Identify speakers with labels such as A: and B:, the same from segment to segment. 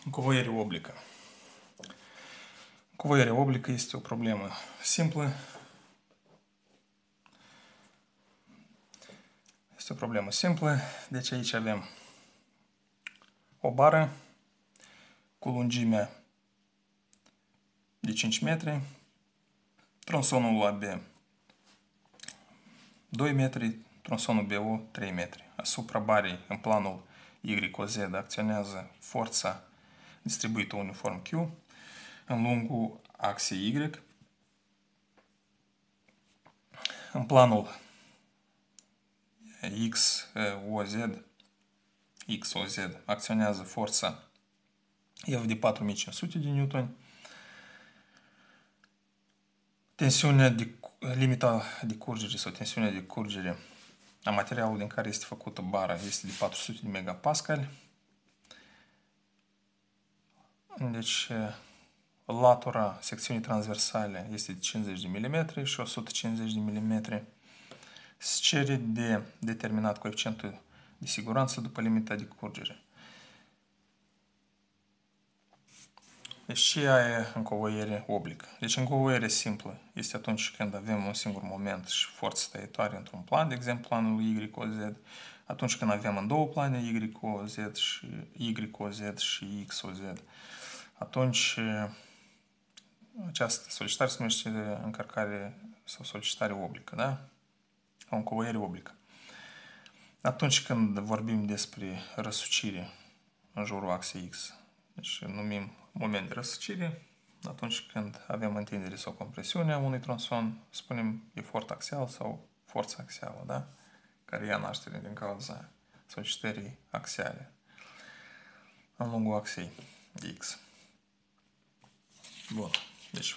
A: Încovoiere oblică. Încovoierea oblică este o problemă simplă. Deci aici avem o bară cu lungimea de 5 metri, tronsonul AB 2 metri, tronsonul BO 3 metri. Asupra barei, în planul YOZ, acționează forța distribuită uniform Q în lungul axei Y. În planul XOZ acționează forța F de 4500 de newtoni. Limita de curgere sau tensiunea de curgere a materialului din care este făcută bara este de 400 de megapascali. Deci, latura secțiunii transversale este de 50 de mm și 150 de mm. Se cere de determinat coeficientul de siguranță după limita de curgere. Deci ce e încovoiere oblică? Deci încovoiere simplă este atunci când avem un singur moment și forță tăietoare într-un plan, de exemplu planul YOZ, atunci când avem în două plane YOZ și XOZ. Atunci această solicitare se numește încărcare sau solicitare oblică, da? O încovoiere oblică. Atunci când vorbim despre răsucire în jurul axei X, deci numim moment de răsucire, atunci când avem întindere sau compresiune a unui tronson, spunem efort axial sau forță axială, da? Care ia naștere din cauza solicitării axiale în lungul axei X. Bun. Deci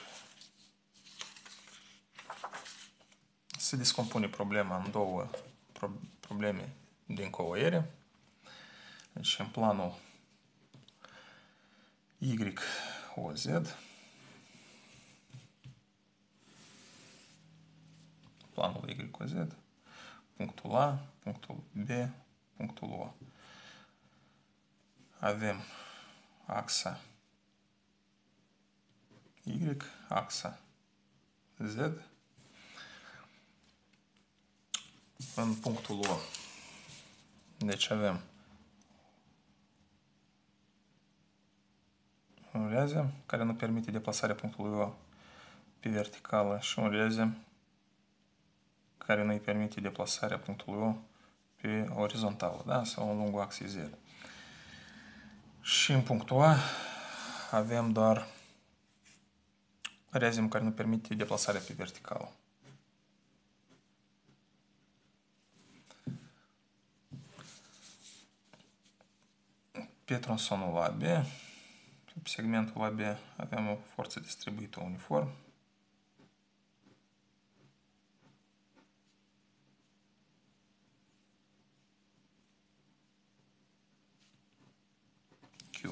A: se descompune problema în două probleme de încovoiere. Deci în planul YOZ, punctul A, punctul B, punctul O. Avem axa Y, axa Z. În punctul O, deci avem un reazem care nu permite deplasarea punctului O pe verticală și un reazem care nu îi permite deplasarea punctului O pe orizontală, da? Sau în lungul axei Z. Și în punctul A avem doar reazem care nu permite deplasarea pe verticală. Pe tronsonul AB, pe segmentul AB avem o forță distribuită uniform. Q.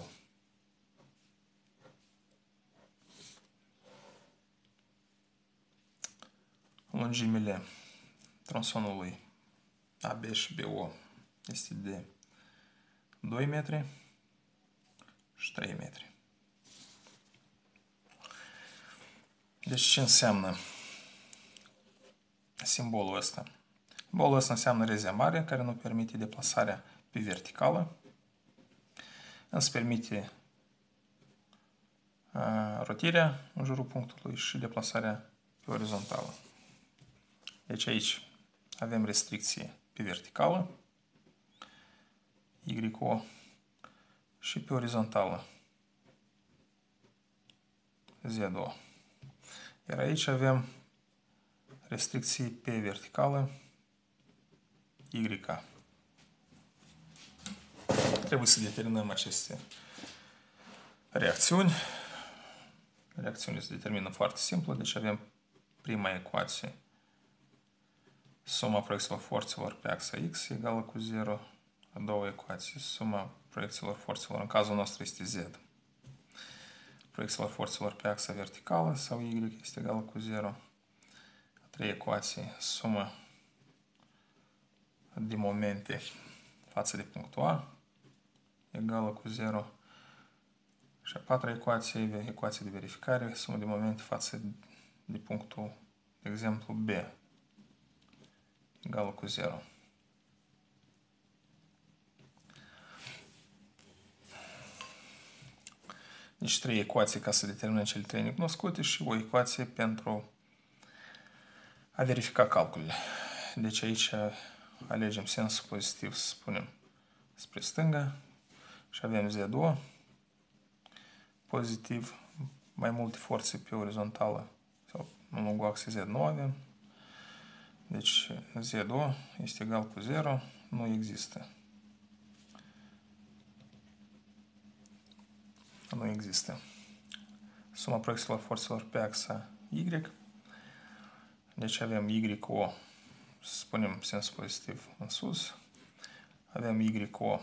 A: Lungimile tronsonului AB și BO este de 2 metri și 3 metri. Deci ce înseamnă simbolul ăsta? Simbolul ăsta înseamnă rezemare care nu permite deplasarea pe verticală, însă permite rotirea în jurul punctului și deplasarea pe orizontală. Deci aici avem restricție pe verticală, YO, și pe orizontală, ZO. Iar aici avem restricții pe verticală, YK. Trebuie să determinăm aceste reacțiuni. Reacțiunile se determină foarte simplu, deci avem prima ecuație, suma proiecțiilor forțelor pe axa X egală cu 0. A doua ecuație, suma proiecțiilor forțelor, în cazul nostru este Z. Proiecțiilor forțelor pe axa verticală sau Y este egală cu 0. A treia ecuație, suma de momente față de punctul A egală cu 0. Și a patra ecuație, ecuație de verificare, sumă de momente față de punctul, de exemplu, B, egală cu 0. Deci 3 ecuații ca să determinăm cele 3 necunoscute și o ecuație pentru a verifica calculele. Deci aici alegem sensul pozitiv, să spunem, spre stânga și avem Z2 pozitiv, mai multe forțe pe orizontală sau în lungul axei Z nu avem. Deci Z2 este egal cu 0, nu există. Nu există. Suma proiecțiilor forțelor pe axa Y. Deci avem YO, să spunem sens pozitiv în sus. Avem YO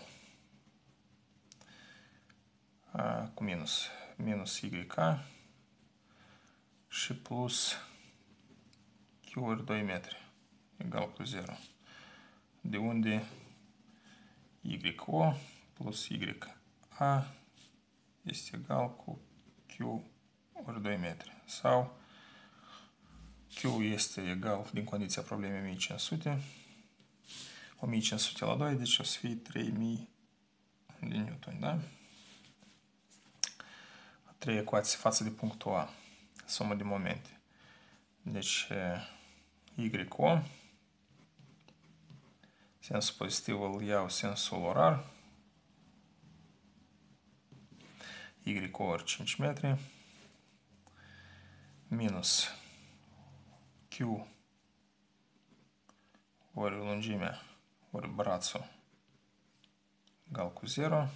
A: cu minus YK și plus Q ori 2 metri egal cu 0. De unde YO plus YA este egal cu Q ori 2 metri. Sau Q este egal, din condiția problemei 1500, 1500 la 2, deci o să fie 3000 de newtoni, da? A treia ecuație față de punctul A, sumă de momente. Deci YO, sensul pozitiv îl iau sensul orar, YO ori 5 metri, minus Q ori lungimea ori brațul egal cu 0,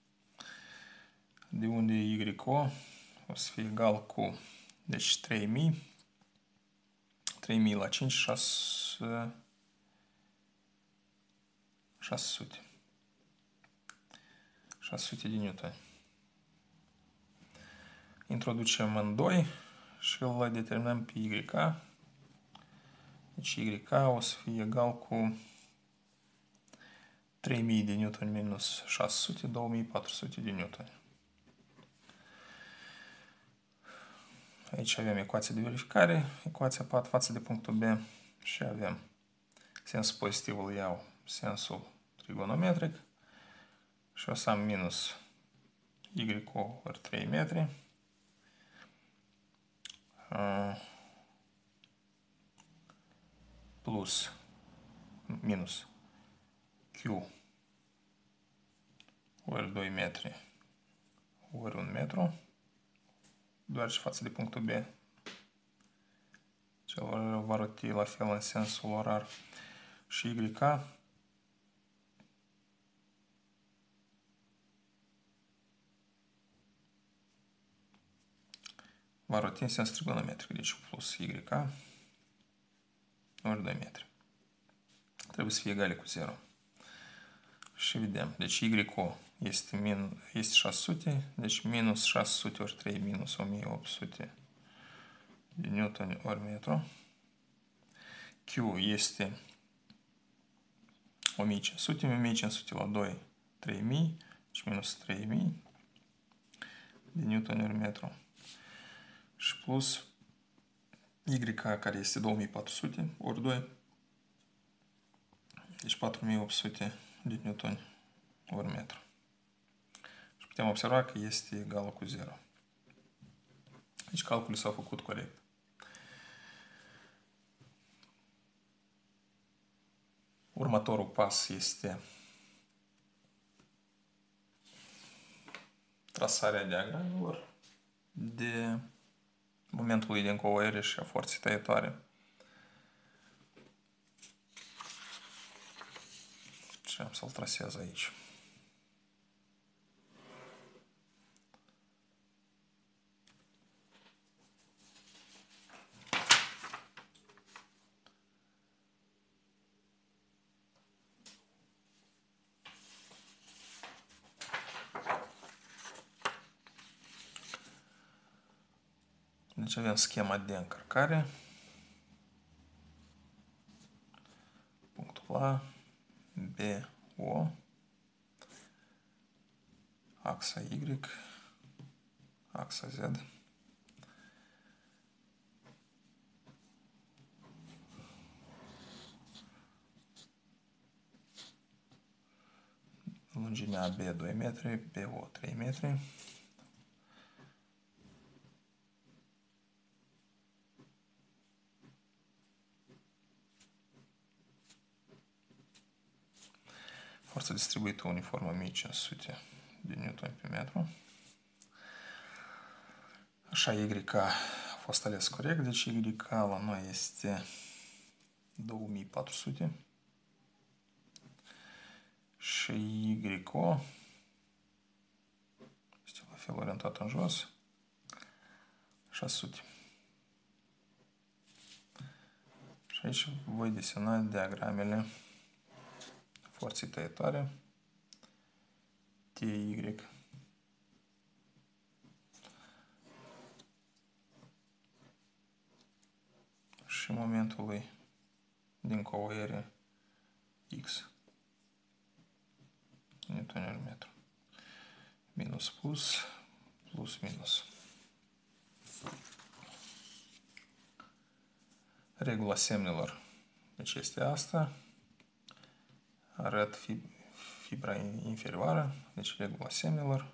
A: de unde YO o să fie egal cu, deci 3000, 3000 la 5, 600. 600 de newtoni. Introducem în 2 și îl determinăm pe YK. Deci YK o să fie egal cu 3000 de newtoni minus 600, 2400 de newtoni. Aici avem ecuația de verificare, ecuația 4 față de punctul B și avem sensul pozitiv îl iau sensul trigonometric și o să am minus YO ori 3 metri plus minus Q ori 2 metri ori 1 metru, doar și față de punctul B. Cel va roti la fel în sensul orar. Și YK va roti în sens trigonometric, deci plus YK ori 2 metri. Trebuie să fie egale cu 0. Și vedem, deci YO este 600, deci minus 600 ori 3 minus 1800 de newtoni ori metru. Q este 1500, 1500 la 2, 3000, și minus 3000 de newtoni ori metru. Și plus YK, care este 2400 ori 2, deci 4800 de newtoni ori metru. Și putem observa că este egală cu 0. Deci calculul s-a făcut corect. Următorul pas este trasarea diagramelor de momentului de încovoiere și a forței tăietoare. Și am să-l trasez aici. Deci avem schema de încărcare. Punctul A, B, O, axa Y, axa Z. Lungimea AB 2 metri, BO 3 metri. Forța distribuită uniformă 1500 de newton pe metru. Așa, YK a fost ales corect, deci YK la noi este 2400 și YO este la fel orientat în jos, 600. Și aici voi desena diagramele forței tăietoare TY și momentului din covoiere X newton metru. Minus plus, plus minus. Regula semnelor, deci este asta. Arăt fibra inferioară, deci regula semnelor.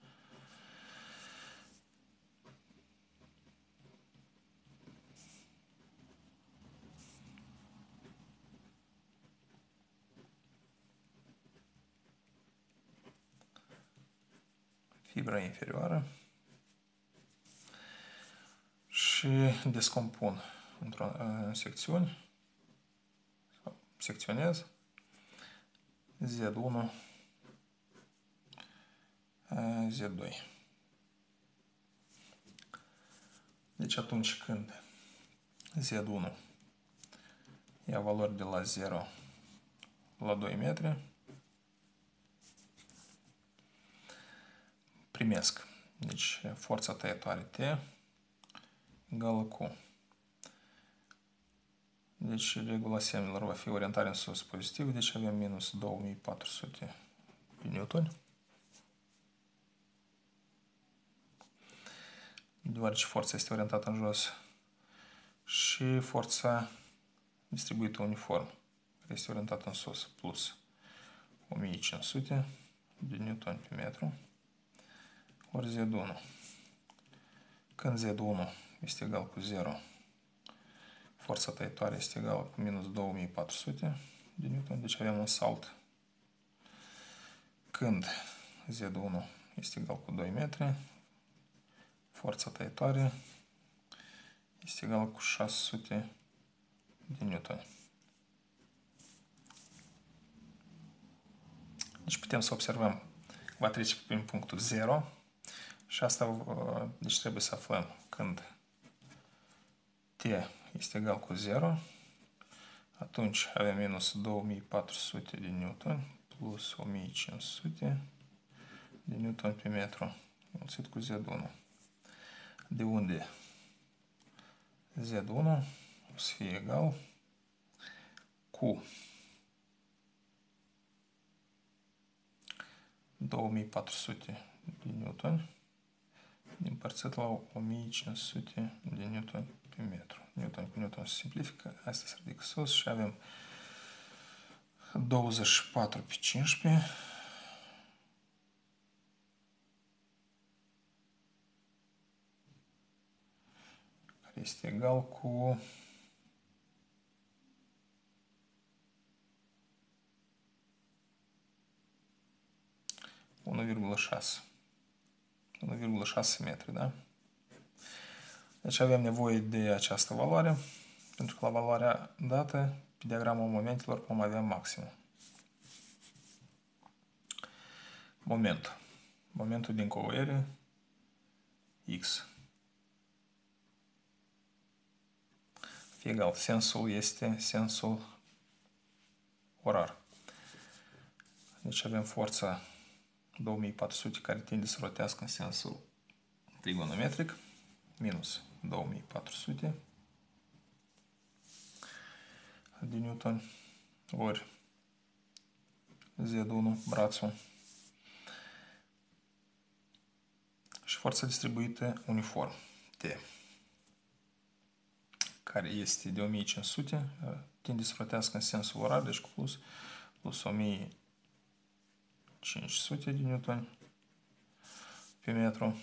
A: Fibra inferioară. Și descompun într-o secțiune, secționez Z1, Z2. Deci atunci când Z1 ia valori de la 0 la 2 metri, primesc. Deci forța tăietoare T egală cu. Deci regula semnelor va fi orientare în sus pozitiv, deci avem minus 2400 de newton. Deoarece forța este orientată în jos și forța distribuită uniform este orientată în sus, plus 1500 de newton pe metru ori Z1. Când Z1 este egal cu 0, forța tăietoare este egală cu minus 2400 de newton, deci avem un salt. Când Z1 este egal cu 2 metri, forța tăietoare este egală cu 600 de newton. Deci putem să observăm, va trece prin punctul 0 și asta, deci trebuie să aflăm când T este egal cu 0, atunci avem minus 2400 de newton plus 1500 de newton pe metru înmulțit cu Z1. De unde Z1 o să fie egal cu 2400 de newton împărțit la 1500 de newton pe metru. Newton cu newton se simplifică, asta se ridică sus și avem 24 pe 15 care este egal cu 1,6 metri, da? Deci avem nevoie de această valoare, pentru că la valoarea dată, pe diagramul momentelor, vom avea maximum. Momentul din covoiere X. Fie egal, sensul este sensul orar. Deci avem forța 2400 care tinde să rotească în sensul trigonometric, minus 2400 de newton ori Z1, brațul, și forța distribuită uniform, T, care este de 1500, tinde să rotească în sensul orar, deci cu plus 1500 de newtoni pe metru,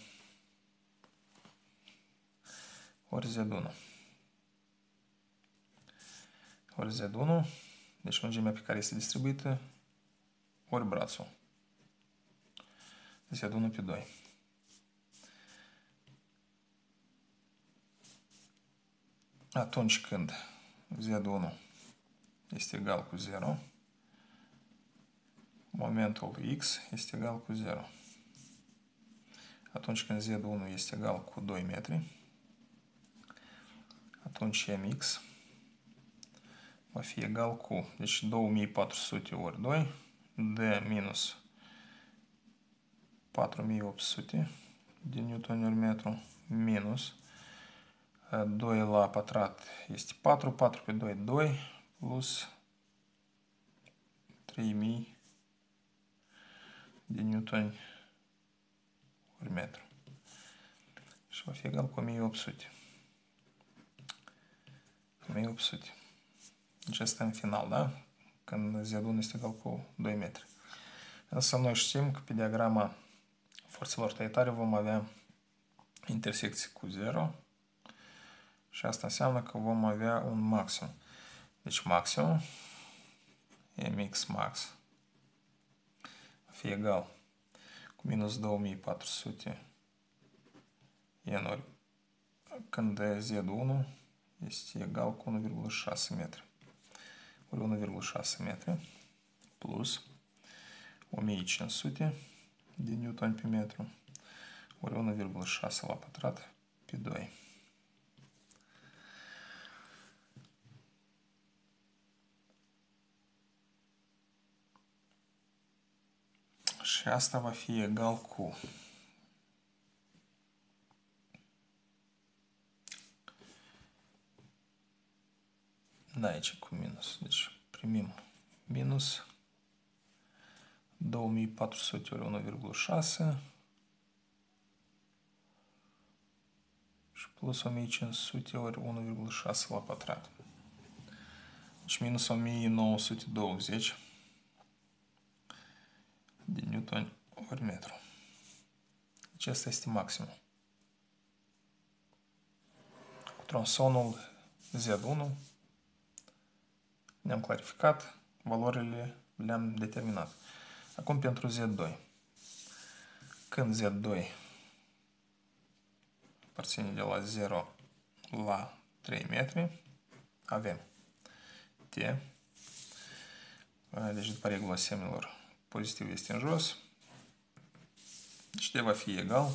A: ori Z1. Ori Z1, deci lungimea pe care este distribuită, ori brațul. Z1 pe 2. Atunci când Z1 este egal cu 0, momentul X este egal cu 0. Atunci când Z1 este egal cu 2 metri, atunci Mx va fi egal cu, deci 2400 ori 2, D minus 4800 de newtoni ori metru, minus 2 la pătrat este 4, 4 pe 2, 2, plus 3000 de newtoni ori metru. Și va fi egal cu 1800. 1800. Deci asta în final, da? Când Z1 este egal cu 2 metri. Însă noi știm că pe diagrama forțelor tăietoare vom avea intersecții cu 0 și asta înseamnă că vom avea un maxim. Deci maximum, Mx max, va fi egal cu minus 2400 N ori când Z1 este egal cu 1,6 metri. Ori 1,6 metri plus 1500 de newton pe metru ori 1,6 la pătrat pe 2. Și asta va fi egal cu da, aici cu minus. Deci primim minus 2400 ori 1,6 și plus 1500 ori 1,6 la pătrat. Deci minus 1920 de newton ori metru. Deci asta este maximul. Cu tronsonul Z1 ne-am clarificat, valorile le-am determinat. Acum pentru Z2. Când Z2 aparține de la 0 la 3 metri, avem T, deci după regula semnelor, pozitiv este în jos, deci T va fi egal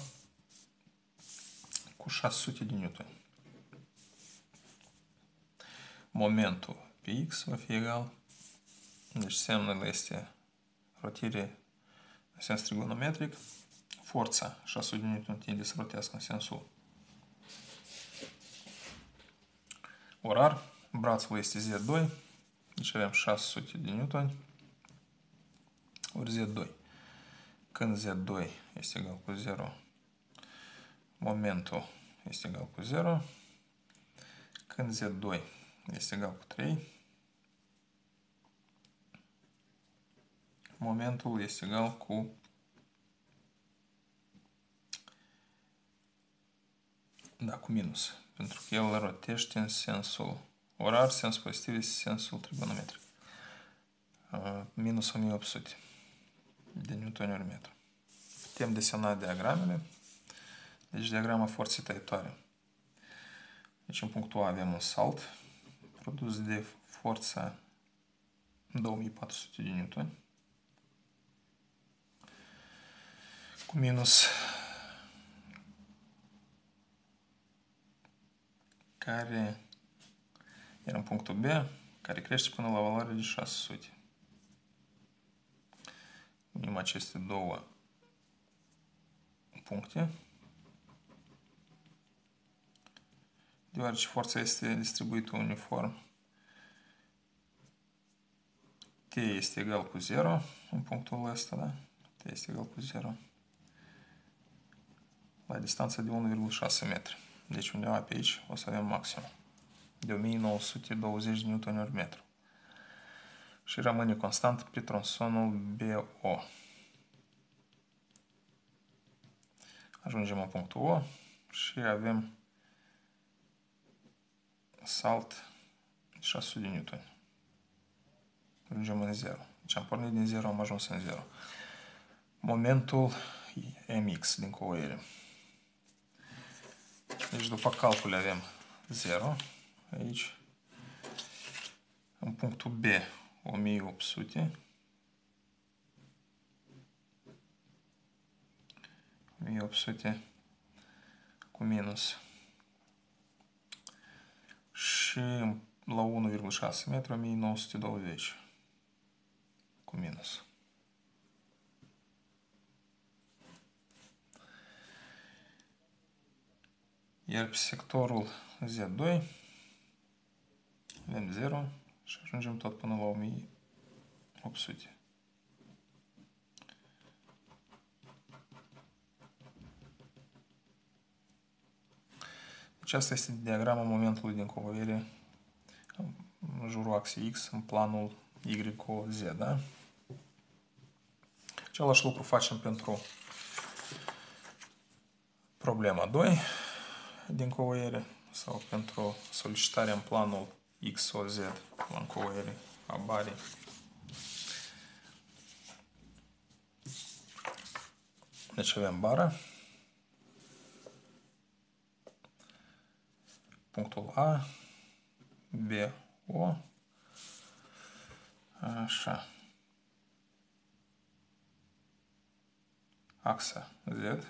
A: cu 600 de newtoni. Momentul pe X va fi egal, deci semnul este rotire în sens trigonometric, forța 600 de newton tinde să rotească în sensul orar, brațul este Z2, deci avem 600 de newton ori Z2. Când Z2 este egal cu 0, momentul este egal cu 0. Când Z2 este egal cu 3, momentul este egal cu cu minus, pentru că el rotește în sensul orar, sensul pozitiv este sensul trigonometric. Minus 1800 de newtoni ori metru. Putem desena diagramele. Deci diagrama forței tăietoare. Deci în punctul A avem un salt produs de forța 2400 de newtoni cu minus care era în punctul B, care crește până la valoare de 600. Unim aceste două puncte. Deoarece forța este distribuită uniform, T este egal cu 0 în punctul ăsta, da? T este egal cu 0. la distanță de 1,6 metri. Deci undeva pe aici o să avem maxim de 1920 Nm. Și rămâne constant pe tronsonul BO. Ajungem la punctul O și avem salt 600 de newtoni. Ajungem în 0. Deci am pornit din 0, am ajuns în 0. Momentul MX din covoiere. Deci după calcule avem 0 aici. În punctul B 1800. 1800 cu minus. Și la 1,6 metri 1920 cu minus. Iar pe sectorul Z2 avem 0 și ajungem tot până la 1800. Deci asta este diagrama momentului din covoiere în jurul axei X în planul YZ, da? Același lucru facem pentru problema 2 din covoiere sau pentru solicitarea în planul XOZ în covoiere a barii. Deci avem bara, punctul A, B, O, așa, axa Z,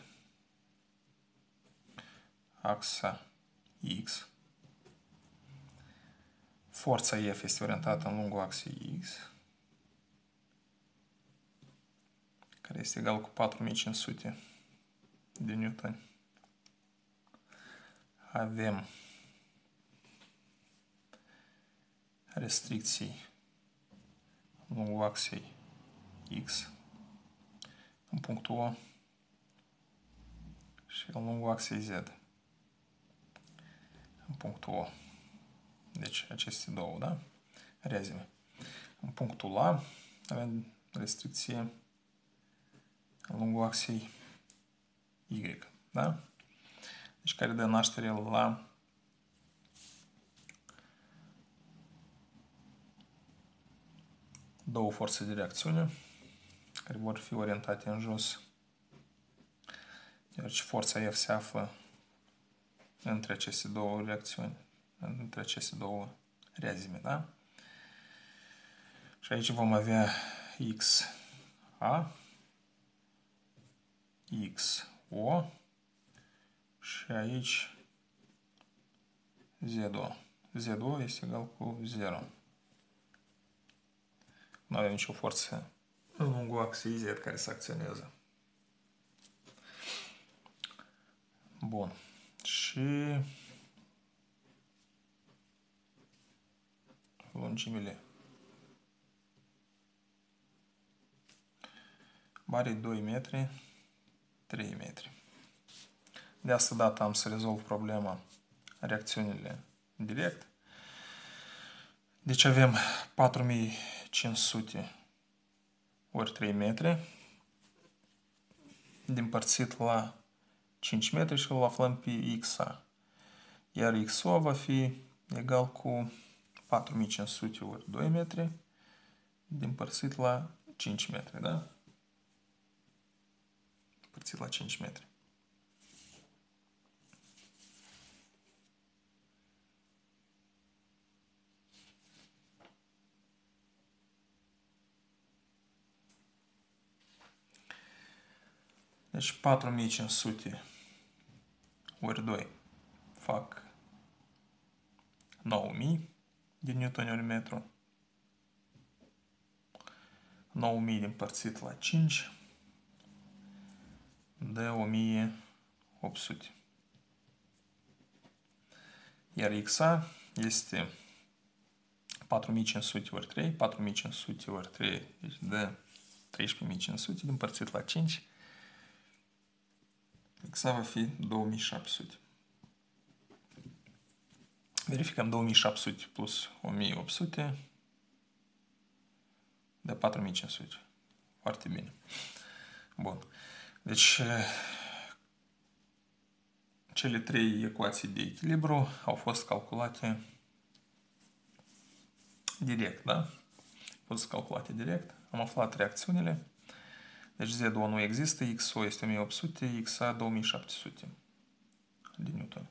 A: axa X, forța F este orientată în lungul axei X, care este egal cu 4500 de newtoni. Avem restricții în lungul axei X, în punctul O și în lungul axei Z, în punctul O. Deci aceste două, da? Rezime. În punctul A avem restricție în lungul axei Y, da? Deci care dă naștere la două forțe de reacțiune care vor fi orientate în jos, deoarece forța F se află între aceste două reacțiuni, între aceste două rezime, da? Și aici vom avea XA, XO și aici ZO. ZO este egal cu 0. Nu avem nicio forță în lungul axei Z care să acționeze. Bun. Și lungimile barei 2 metri, 3 metri. De asta dată am să rezolv problema reacțiunile direct. Deci avem 4500 ori 3 metri împărțit la 5 metri și îl aflăm pe XA. Iar XO va fi egal cu 4500 ori 2 metri împărțit la 5 metri, da? Împărțit la 5 metri. Deci 4500 ori 2 fac 9000 de newtoni ori metru. 9000 împărțit la 5 dă 1800. Iar XA este 4500 ori 3, 4500 ori 3, deci dă 13500 împărțit la 5 X va fi 2700. Verificăm 2700 plus 1800 de 4500. Foarte bine. Bun. Deci, cele trei ecuații de echilibru au fost calculate direct, da? Au fost calculate direct. Am aflat reacțiunile. Deci Z2 nu există, XO este 1800, XA 2700 de Newton.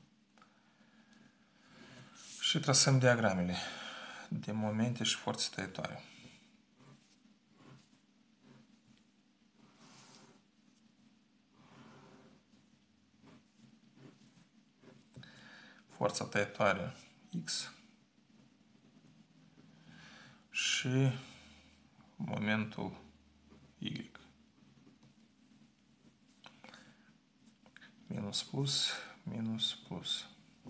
A: Și trasăm diagramele de momente și forțe tăietoare. Forța tăietoare X și momentul Y. Minus plus, minus plus.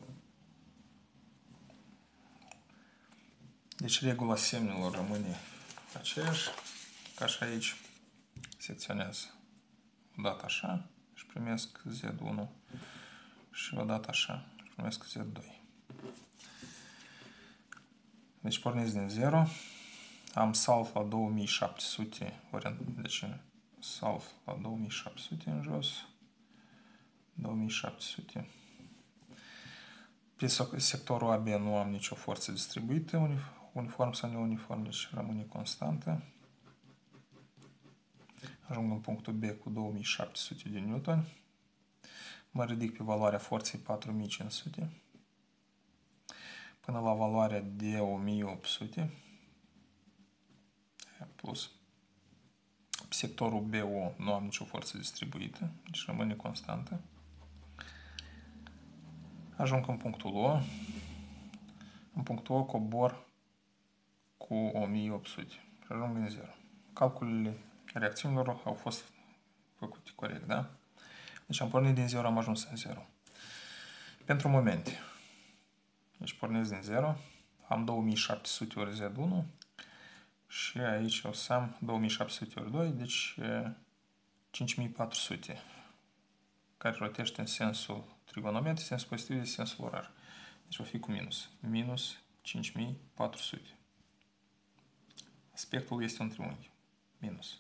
A: Deci regula semnelor rămâne aceeași, ca și aici. Secționează odată așa și primesc Z1 și odată așa și primesc Z2. Deci pornesc din 0. Am salv la 2700, deci salv la 2700 în jos. 2700. Pe sectorul AB nu am nicio forță distribuită, uniform sau neuniform, deci rămâne constantă. Ajung în punctul B cu 2700 de Newton. Mă ridic pe valoarea forței 4500 până la valoarea de 1800 plus. Pe sectorul BO nu am nicio forță distribuită, deci rămâne constantă. Ajung în punctul O. În punctul O cobor cu 1800 și ajung în 0. Calculele reacțiunilor au fost făcute corect, da? Deci am pornit din 0, am ajuns în 0. Pentru momente. Deci pornesc din 0, am 2700 ori Z1 și aici o să am 2700 ori 2, deci 5400, care rotește în sensul trigonometric, sensul pozitiv și sensul orar. Deci va fi cu minus. Minus 5400. Aspectul este un triunghi. Minus.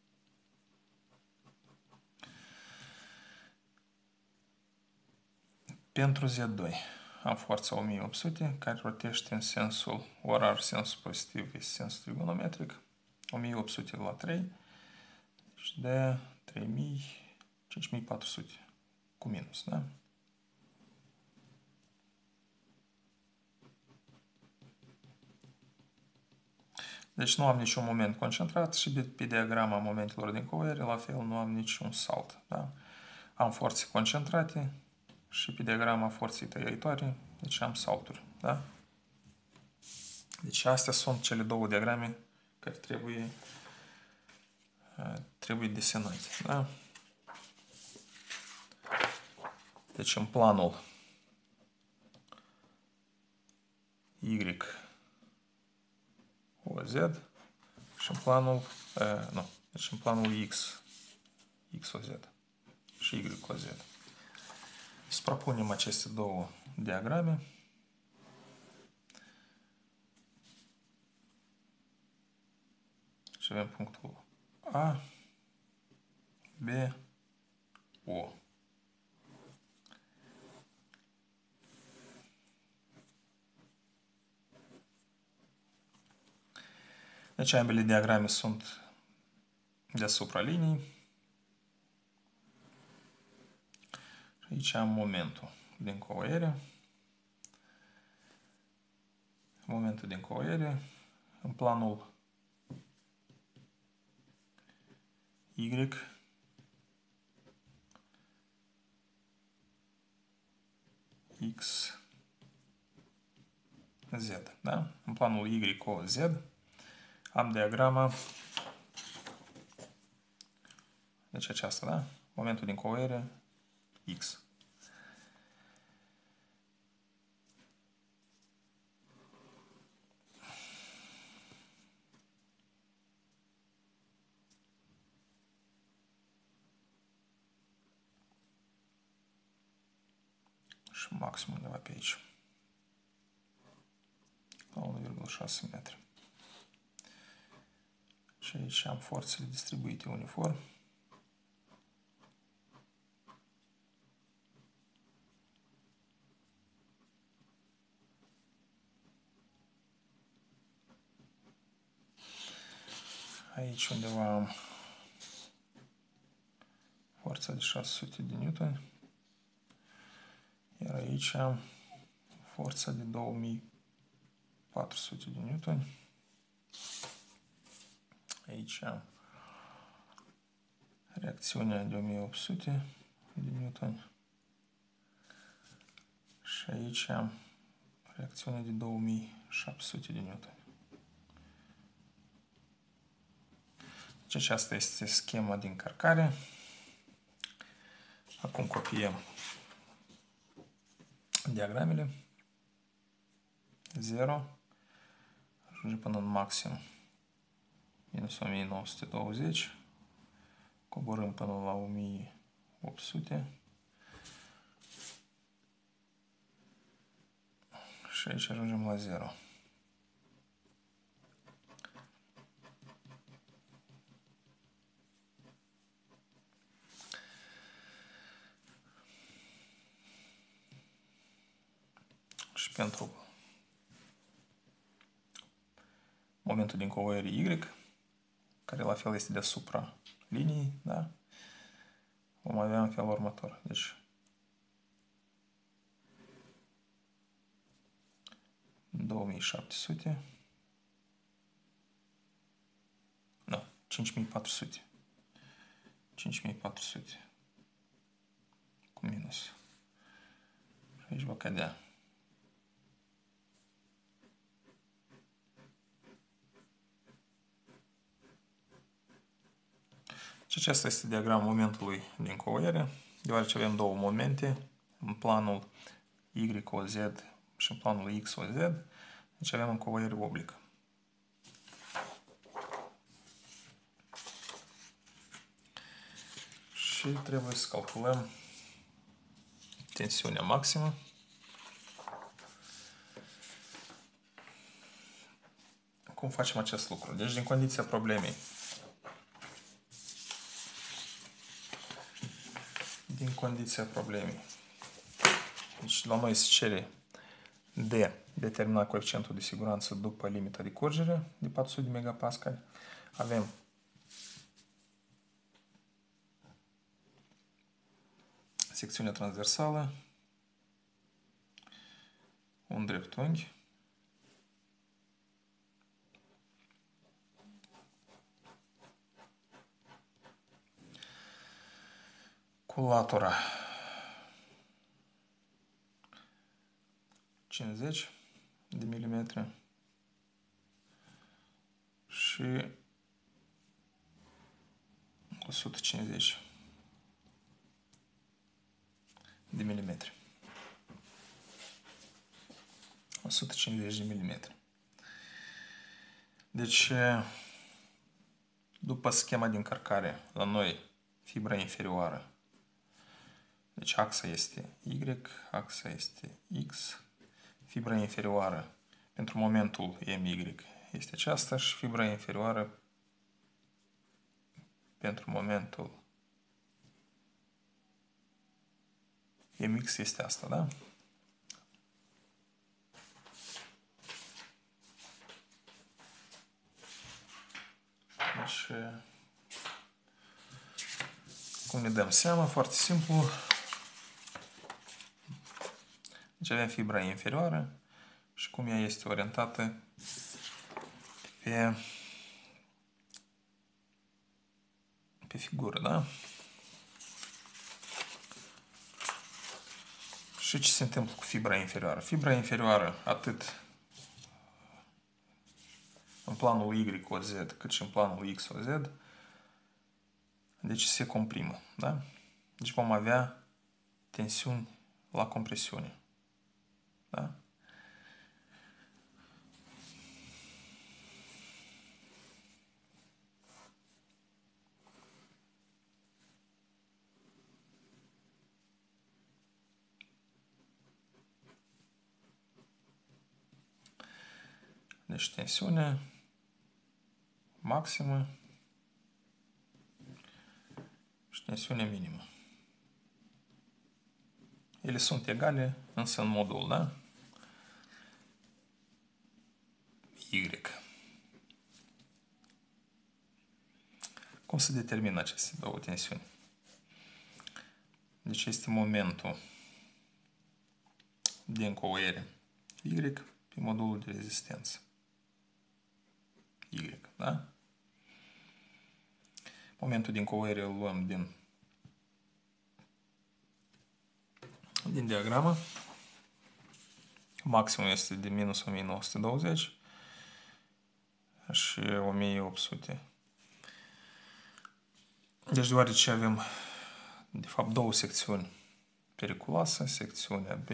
A: Pentru Z2 am forța 1800, care rotește în sensul orar, sensul pozitiv și sensul trigonometric. 1800 la 3, deci de 3000, 5400 cu minus, da? Deci nu am niciun moment concentrat și pe diagrama momentelor din covoiere, la fel, nu am niciun salt, da? Am forțe concentrate și pe diagrama forței tăietoare, deci am salturi, da? Deci astea sunt cele două diagrame care trebuie desenate, da? Deci în planul Y OZ și în planul, deci în planul XOZ și YOZ. Suprapunem aceste două diagrame. Și avem punctul A, B, O. Deci ambele diagrame sunt deasupra linii. Și aici am momentul din covoiere. Momentul din covoiere. În planul Y. X. Z. Da? În planul Y, O, Z. Am diagrama. Deci aceasta, da? Momentul din covoiere X. și maxim undeva pe aici, la 1,6 metri. Și aici am forțele distribuite uniform. Aici undeva am forța de 600 de newton, iar aici am forța de 2400 de newton. Aici am reacțiunea de 1800 de newton și aici am reacțiunea de 2700 de newton. Deci aceasta este schema de încărcare. Acum copiem diagramele. 0 ajunge până în maxim minus 1920. Coborâm până la 1800. Și aici ajungem la 0. Și pentru momentul din covoiere Y, care la fel este deasupra liniei, da? Vom avea în felul următor. Deci 2700, nu, 5400. 5400 cu minus. Și aici va cădea. Și aceasta este diagrama momentului din covoiere, deoarece avem două momente, în planul YOZ și în planul XOZ, deci avem în covoiere oblică. Și trebuie să calculăm tensiunea maximă. Cum facem acest lucru? Deci din condiția problemei, deci la noi se cere de determina coeficientul de siguranță după limita de curgere de 400 de megapascali. Avem secțiunea transversală, un dreptunghi, cu latura 50 de milimetri și 150 de milimetri. 150 de milimetri. Deci, după schema de încărcare, la noi fibra inferioară, deci axa este Y, axa este X, fibra inferioară pentru momentul MY este aceasta și fibra inferioară pentru momentul MX este asta, da? Deci, cum ne dăm seama, foarte simplu. Deci avem fibra inferioară și cum ea este orientată pe figură, da? Și ce se întâmplă cu fibra inferioară? Fibra inferioară, atât în planul YOZ cât și în planul XOZ, deci se comprimă, da? Deci vom avea tensiuni la compresiune, da? Deci tensiune maximă și tensiune minimă. Ele sunt egale, însă în modul, da? Y. Cum se determină aceste două tensiuni? Deci este momentul de încovoiere Y pe modulul de rezistență. Y, da? Momentul de încovoiere îl luăm din diagramă. Maximul este de minus 1920 și 1800. Deci deoarece avem de fapt două secțiuni periculoase, secțiunea B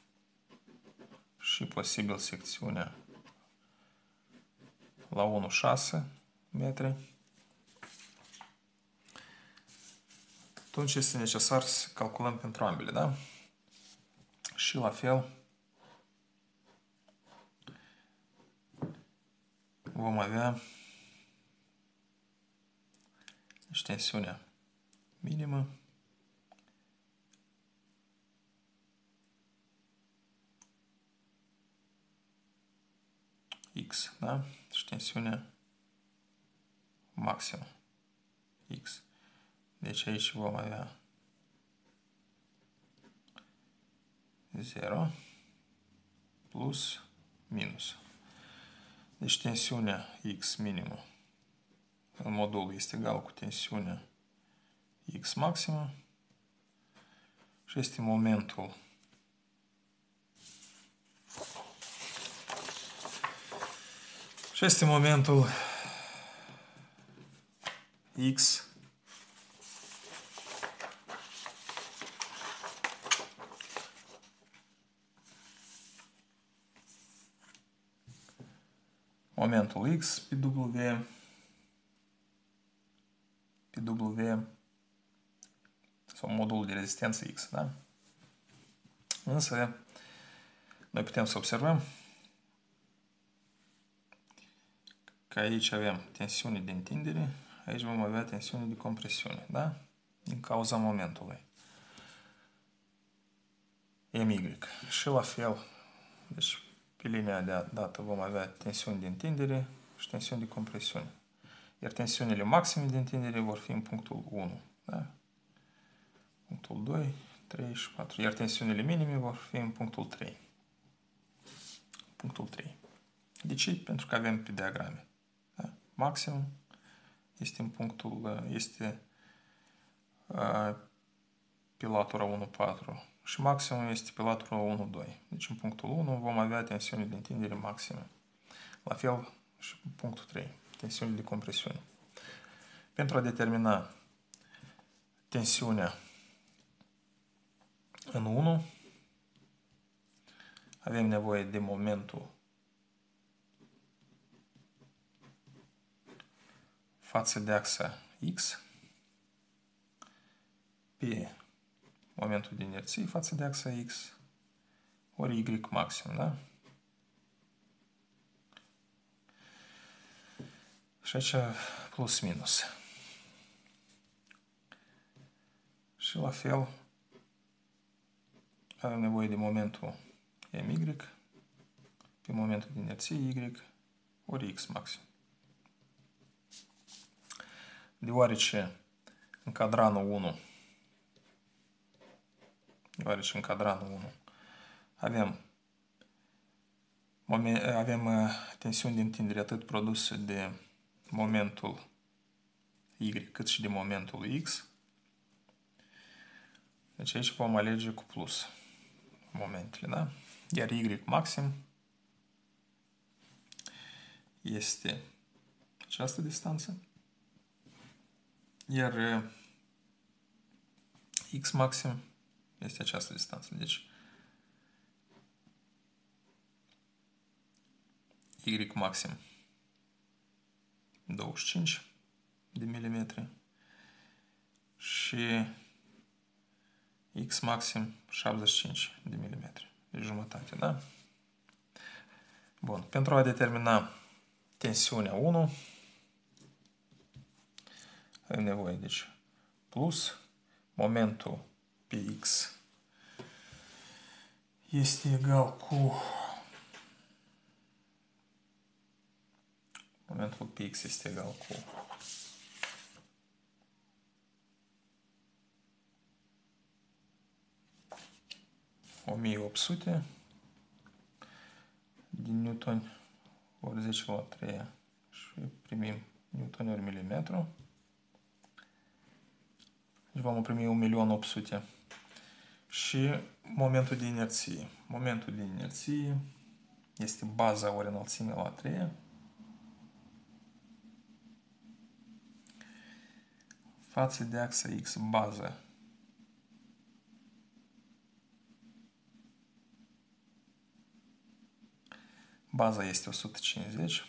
A: și posibil secțiunea la 1,6 metri, atunci este necesar să calculăm pentru ambele, da? Și la fel vom avea deci tensiunea minimă X, da? Și tensiunea maximă X. Deci aici vom avea 0 plus minus. Deci tensiunea X minimă în modul este egal cu tensiunea X maximă și este momentul X momentul X pe W sau modulul de rezistență X, da? Însă noi putem să observăm că aici avem tensiune de întindere, aici vom avea tensiune de compresiune, da? Din cauza momentului MY. Și la fel, deci pe linia de dată vom avea tensiune de întindere și tensiune de compresiune. Iar tensiunile maxime de întindere vor fi în punctul 1, da? Punctul 2, 3 și 4. Iar tensiunile minime vor fi în punctul 3. Punctul 3. De ce? Pentru că avem pe diagrame. Da? Maximum este în punctul, este pe latura 1,4 și maximum este pe latura 1,2. Deci în punctul 1 vom avea tensiune de întindere maximă. La fel și în punctul 3, tensiune de compresiune. Pentru a determina tensiunea în 1, avem nevoie de momentul față de axa X pe momentul de inerție față de axa X ori Y maxim, da? Și aici plus minus. Și la fel avem nevoie de momentul MY pe momentul de inerție Y ori X maxim. Deoarece în cadranul 1 avem tensiuni de întindere atât produse de momentul Y cât și de momentul X. Deci aici vom alege cu plus momentele, da? Iar Y maxim este această distanță. Iar X maxim este această distanță. Deci Y maxim 25 de milimetri și X maxim 75 de milimetri. Deci jumătate, da? Bun. Pentru a determina tensiunea 1, avem nevoie, deci, plus momentul pe X este egal cu momentul pe X este egal cu 1800 din newton ori 10 la 3 și primim newton ori milimetru. Deci vom primi 1.800.000. Și momentul de inerție. Momentul de inerție este baza ori înălțime la 3 față de axa X, baza. Baza este 150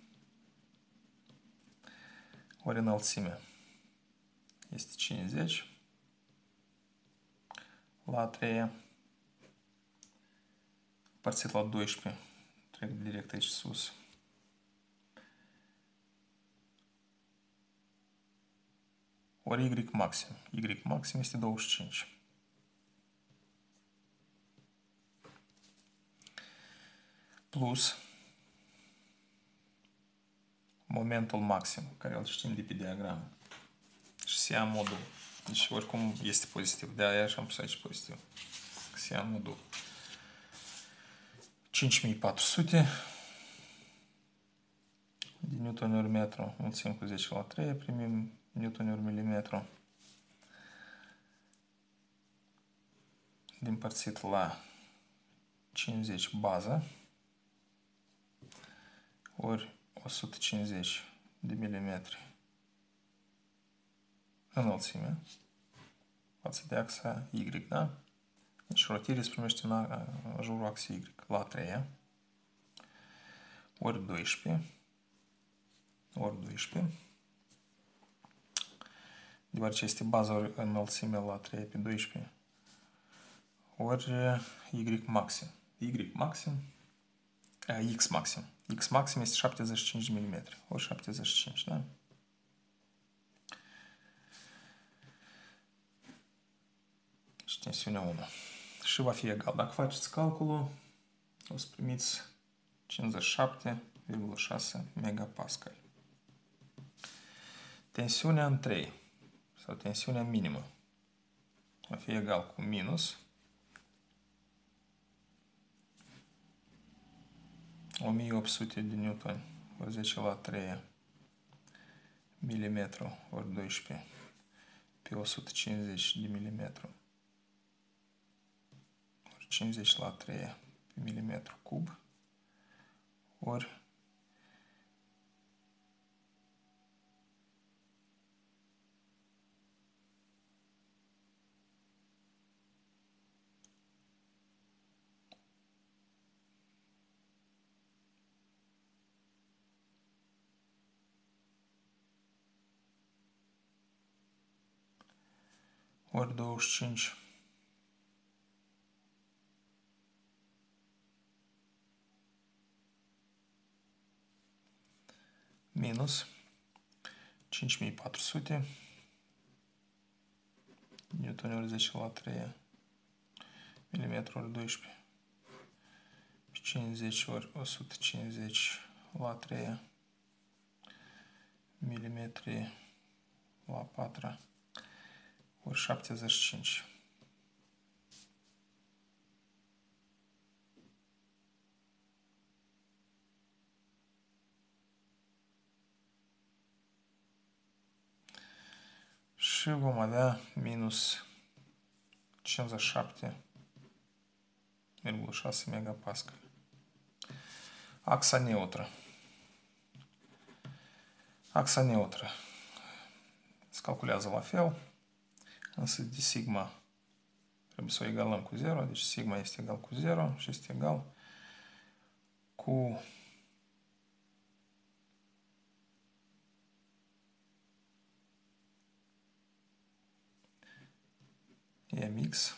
A: ori înălțime este 50 la 3 împărțit la 12. Trec direct aici sus. Ori Y maxim. Y maxim este 25. Plus momentul maxim, care îl știm de pe diagramă. Și se ia modul. Deci oricum este pozitiv. De-aia și am pus aici pozitiv. Se ia modul 5400 de newton ori metru, mulțim cu 10 la 3, primim newton ori milimetru din împărțit la 50 bază ori 150 de milimetri înălțime față de axa Y, da? Deci rotirea se primește în jurul axei Y la 3 ori 12 ori 12, deoarece este baza ori înălțime la 3 pe 12, ori Y maxim. Y maxim, X maxim. X maxim este 75 mm, ori 75, da? Și tensiunea 1. Și va fi egal. Dacă faceți calculul, o să primiți 57,6 megapascal. Tensiunea în 3, sau tensiunea minimă, va fi egal cu minus 1800 de newton ori 10 la 3 milimetru ori 12 pe 150 de milimetru ori 50 la 3 pe milimetru cub ori ori 25 minus 5400 newton ori 10 la 3 milimetru ori 12 pe 50 ori 150 la 3 milimetri la 4 ori 75. Și vom avea minus 57,6 megapascal. Axa neutră. Axa neutră se calculează la fel, însă de sigma trebuie să o egalăm cu 0, deci sigma este egal cu 0 și este egal cu mx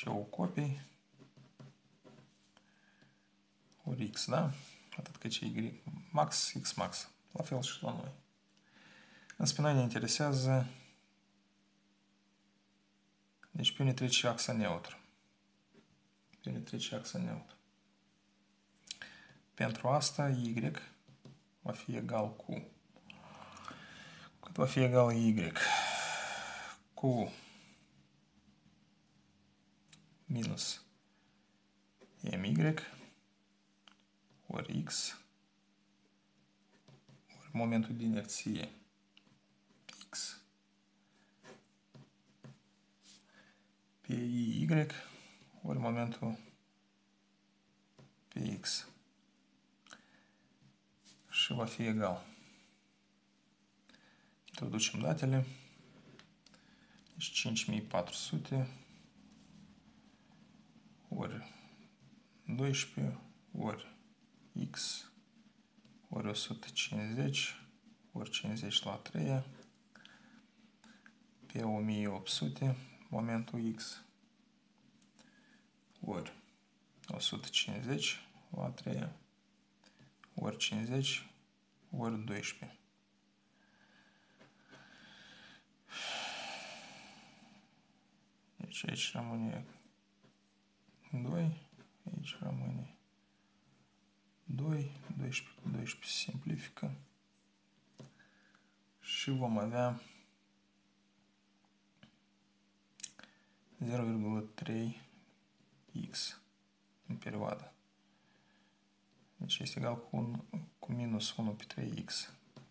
A: și o copii, ori x, da? Atât cât și y max, x max. La fel și la noi. Însă pe noi ne interesează, deci pe unde trece axa neutră. Pe unde trece axa neutră. Pentru asta y va fi egal cu, cât va fi egal y? Cu minus my ori x ori momentul de inerție x pe y ori momentul pe x și va fi egal. Introducem datele. Deci 5400 ori 12 ori x ori 150 ori 50 la 3 pe 1800 momentul x ori 150 la 3 ori 50 ori 12. Deci aici rămâne 2, aici rămâne 2, 12 cu 12 se simplifică și vom avea 0,3x în perioadă. Deci este egal cu minus 1 pe 3x.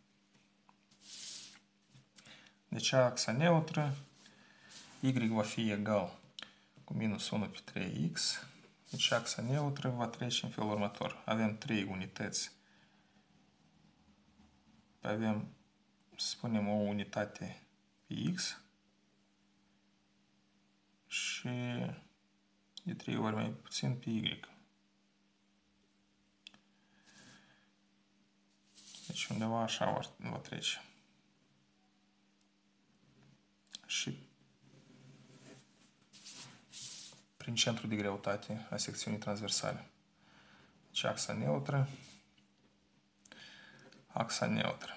A: Deci axa neutră, y va fi egal cu minus 1 pe 3x. Deci axa neutră va trece în felul următor. Avem 3 unități. Avem, să spunem, o unitate pe x și de 3 ori mai puțin pe y. Deci undeva așa va trece. Și prin centru de greutate a secțiunii transversale. Deci axa neutră, axa neutră.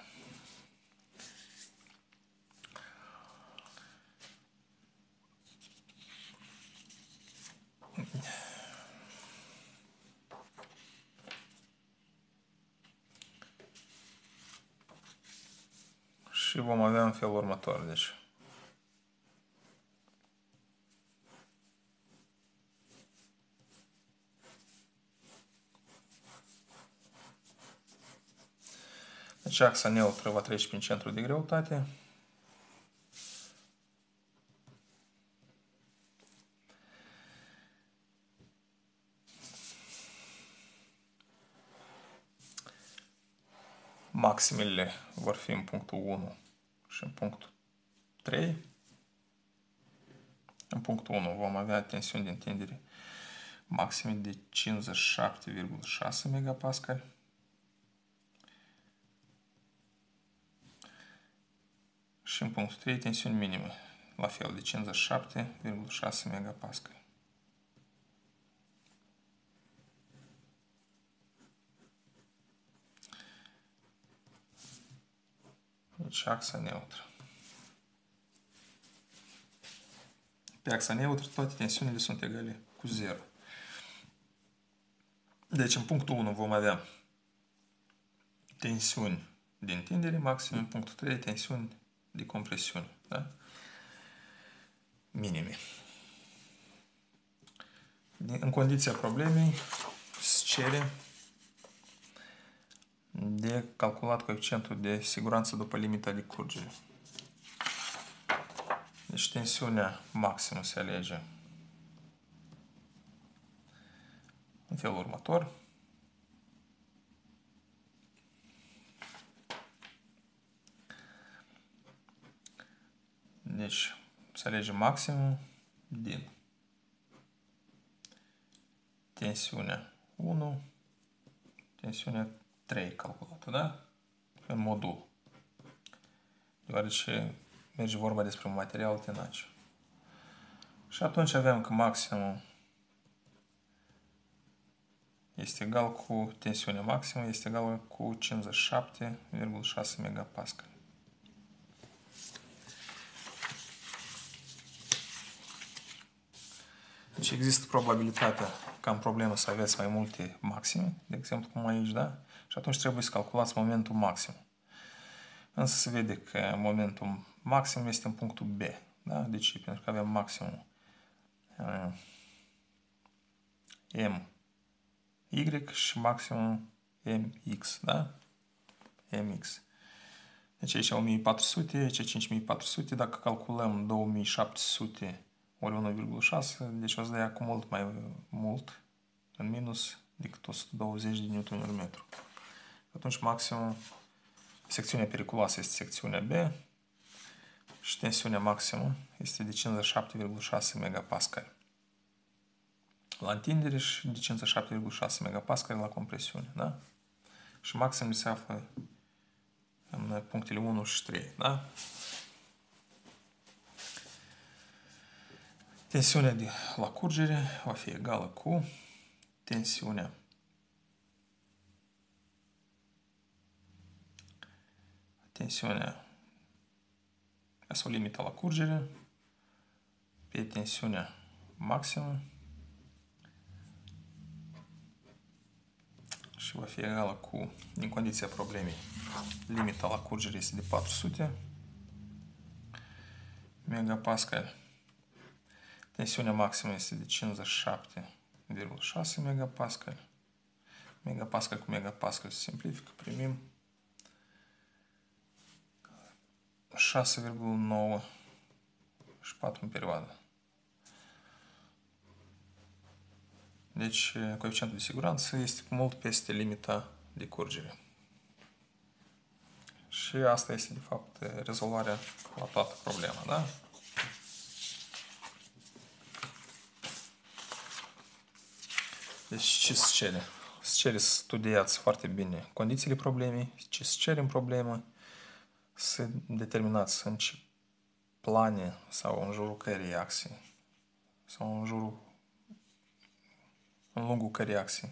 A: Și vom avea în felul următor. Deci axa neutră va trece prin centru de greutate. Maximele vor fi în punctul 1 și în punctul 3. În punctul 1 vom avea tensiuni de întindere maxime de 57,6 megapascal. Și în punctul 3 tensiuni minime, la fel de 57,6 megapascal. Deci axa neutră. Pe axa neutră toate tensiunile sunt egale cu 0. Deci în punctul 1 vom avea tensiuni de întindere maxime, în punctul 3 tensiuni de compresiune, da? Minime. În condiția problemei se cere de calculat coeficientul de siguranță după limita de curgere. Deci tensiunea maximă se alege în felul următor. Deci se alege maximul din tensiunea 1, tensiunea 3 calculată, da? În modul. Deoarece merge vorba despre un material tenace. Și atunci avem că maximul este egal cu tensiunea maximă, este egal cu 57,6 megapascal. Deci există probabilitatea ca în problemă să aveți mai multe maxime, de exemplu cum aici, da? Și atunci trebuie să calculați momentul maxim. Însă se vede că momentul maxim este în punctul B. Da? De ce? Pentru că avem maximul MY și maximul MX. Da? MX. Deci aici 1400, aici 5400. Dacă calculăm 2700 ori 1,6, deci o să dea cu mult mai mult în minus decât 120 de Nm. Atunci maximul, secțiunea periculoasă este secțiunea B și tensiunea maximă este de 57,6 megapascal la întindere și de 57,6 megapascal la compresiune. Da? Și maximul se află în punctele 1 și 3. Da? Tensiunea de la curgere va fi egală cu tensiunea sau limita la curgere pe tensiunea maximă și va fi egală cu, din condiția problemei, limita la curgere este de 400 megapascal. Tensiunea maximă este de 57,6 megapascal. Megapascal cu megapascal se simplifică, primim 6,9 și 4 în perioadă. Deci, coeficientul de siguranță este cu mult peste limita de curgere. Și asta este, de fapt, rezolvarea la toată problema, da? Deci, ce se cere? Se cere să studiați foarte bine condițiile problemei, ce se cere în problemă, să determinați în ce plane sau în jurul cărei axe sau în lungul cărei axe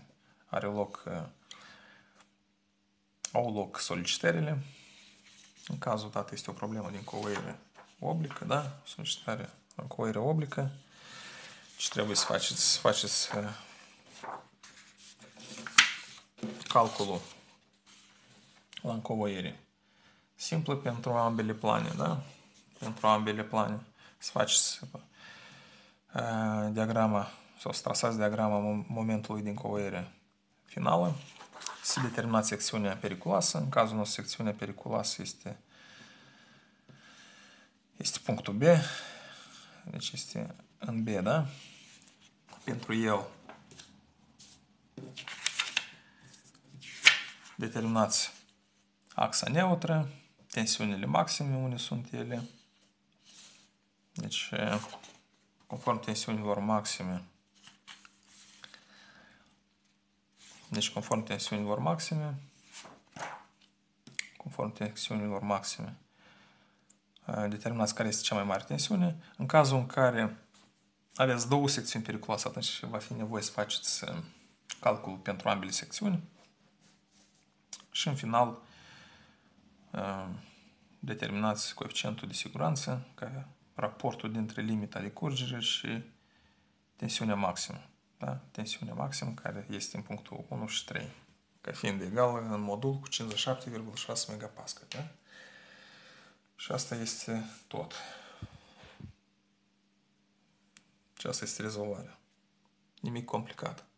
A: au loc solicitările. În cazul dat este o problemă din covoire oblică, da? Solicitare în covoire oblică. Și trebuie să faceți calculul la încovoire simplă pentru ambele plane, da? Pentru ambele plane. Să faceți diagrama sau să trasați diagrama momentului din covoire finală. Să determinați secțiunea periculoasă. În cazul nostru, secțiunea periculoasă este punctul B. Deci este în B, da? Pentru el determinați axa neutră, tensiunile maxime, unde sunt ele. Deci, conform tensiunilor maxime, determinați care este cea mai mare tensiune. În cazul în care aveți două secțiuni periculoase, atunci va fi nevoie să faceți calculul pentru ambele secțiuni. Și în final determinați coeficientul de siguranță, ca raportul dintre limita de curgere și tensiunea maximă. Da? Tensiunea maximă care este în punctul 1 și 3, ca fiind egală în modul cu 57,6 megapascal. Da? Și asta este tot. Și asta este rezolvarea. Nimic complicat.